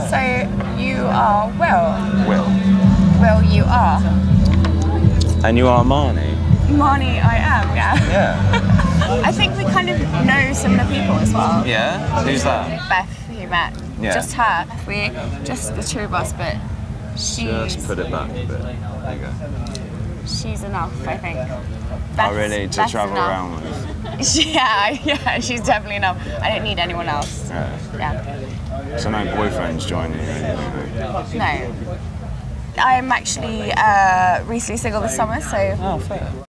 So you are Will. Will. Will, you are. And you are Marnie. Marnie, I am. Yeah. Yeah. I think we kind of know similar people as well. Yeah? Who's that? Beth, who met. Yeah. Just her. We just the two of us, but Just put it back a bit. There you go. she's enough, I think. Oh, really? To travel around with? Yeah, she's definitely enough. I don't need anyone else. Yeah. So no boyfriends joining or anything? No. I'm actually recently single this summer, so. Oh, fair.